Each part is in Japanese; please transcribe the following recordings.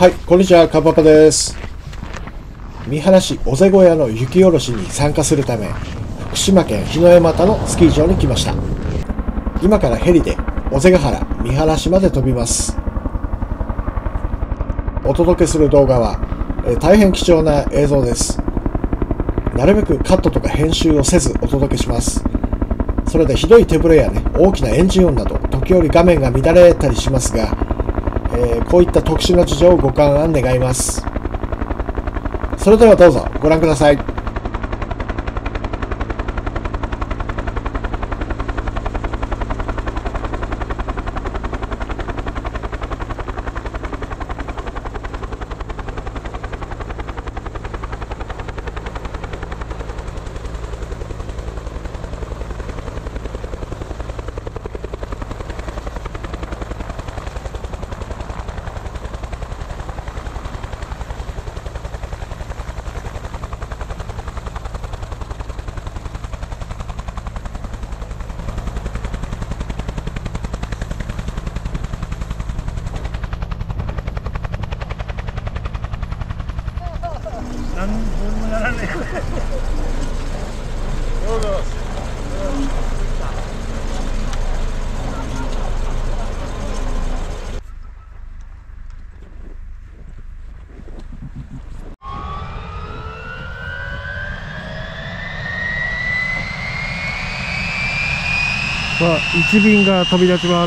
はい、こんにちは、かっぱぱです。三原市尾瀬小屋の雪下ろしに参加するため、福島県檜枝岐のスキー場に来ました。今からヘリで尾瀬ヶ原、三原市まで飛びます。お届けする動画は、大変貴重な映像です。なるべくカットとか編集をせずお届けします。それでひどい手ぶれやね、大きなエンジン音など、時折画面が乱れたりしますが、こういった特殊な事情をご勘案願います。それではどうぞご覧ください。 何もならねえ。どうぞ。さあ、一便が飛び立ちます。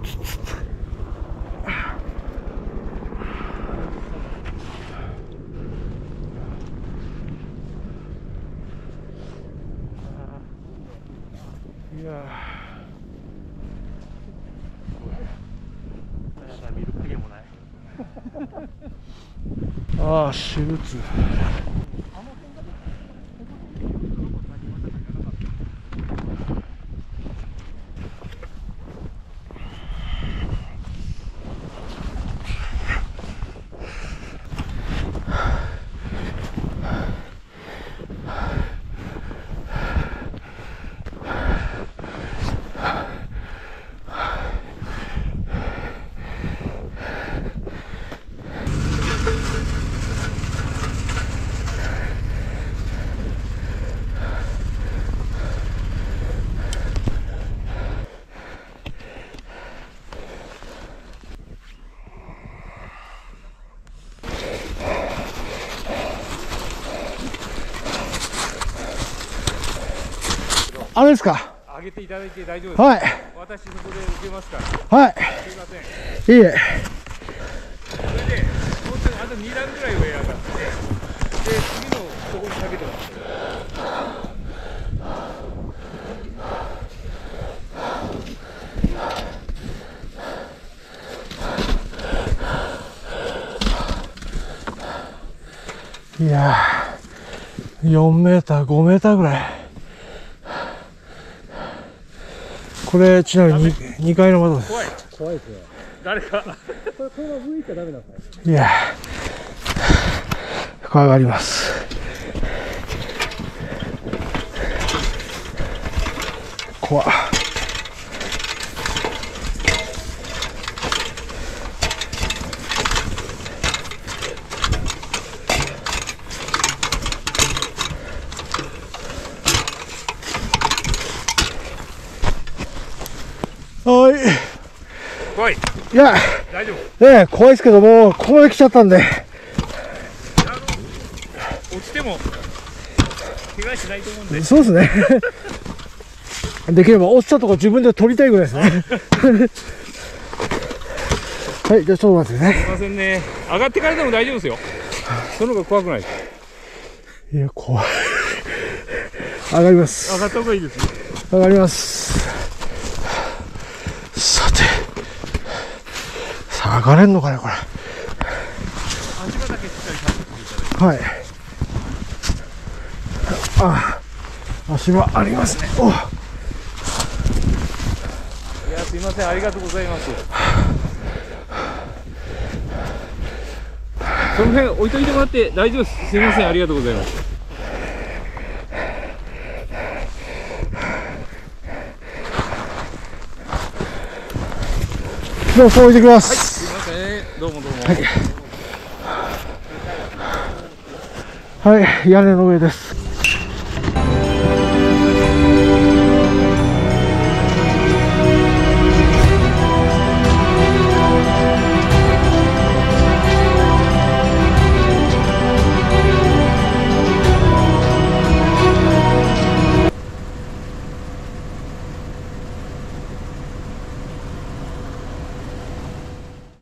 いや見る影もない。 ああ、私物。あれですか。 上げていただいて大丈夫ですか。 はい。 私そこで受けますから。 はい。 すいません。 いいえ。 それで本当にあと2段ぐらい上上がって、で次のところにかけてます。 いやー、4メーター、5メーターぐらい。これ、ちなみに 2階の窓です。 怖い。怖いですよ。誰か。これは上行ったらダメなんですか。 いやー、怖がります。怖っ。はい。 怖い。 いや、 大丈夫。 ねえ、怖いですけども、ここまで来ちゃったんで。 落ちても怪我しないと思うんで。 そうですね。できれば落ちたとこ自分で撮りたいぐらいですね。はい、じゃあちょっと待ってね。 すいませんね。上がってからでも大丈夫ですよ。その方が怖くないですか。 いや、怖い。上がります。 上がった方がいいですね。 上がります。さて。さあ、上がれんのかね、これ。 足場だけしっかり立てていただいて。 はい。あ、足場ありますね。お。 いや、すいません。ありがとうございます。その辺置いといてもらって大丈夫です。すいません。ありがとうございます。 もうそう置いてきまはい、 す。 すいません。どうもどうも。 はい。はい、屋根の上です。